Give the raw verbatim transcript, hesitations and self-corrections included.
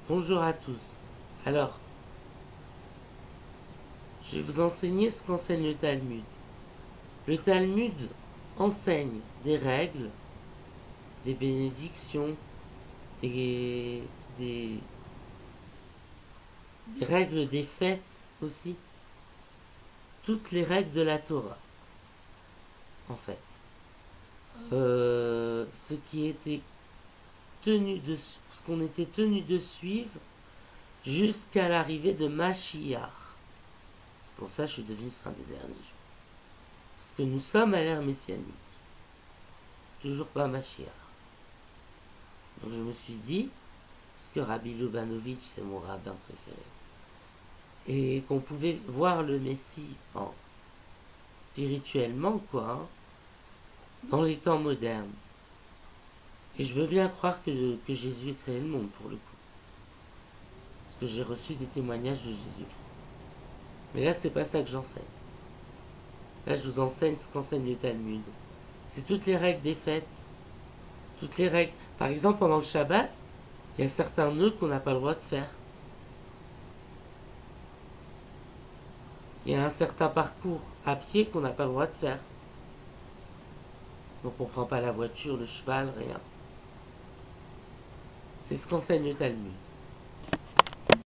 Bonjour à tous. Alors, je vais vous enseigner ce qu'enseigne le Talmud. Le Talmud enseigne des règles, des bénédictions, des, des, des règles des fêtes aussi. Toutes les règles de la Torah, en fait. Euh, ce qui était tenu de, ce qu'on était tenu de suivre jusqu'à l'arrivée de Mashiach. C'est pour ça que je suis devenu saint des derniers jours. Parce que nous sommes à l'ère messianique. Toujours pas Mashiach. Donc je me suis dit, parce que Rabbi Lubavitch, c'est mon rabbin préféré, et qu'on pouvait voir le Messie en spirituellement, quoi, hein, dans les temps modernes. Et je veux bien croire que, que Jésus a créé le monde, pour le coup. Parce que j'ai reçu des témoignages de Jésus. Mais là, c'est pas ça que j'enseigne. Là, je vous enseigne ce qu'enseigne le Talmud. C'est toutes les règles des fêtes. Toutes les règles. Par exemple, pendant le Shabbat, il y a certains nœuds qu'on n'a pas le droit de faire. Il y a un certain parcours à pied qu'on n'a pas le droit de faire. Donc on ne prend pas la voiture, le cheval, rien. C'est ce qu'enseigne le Talmud.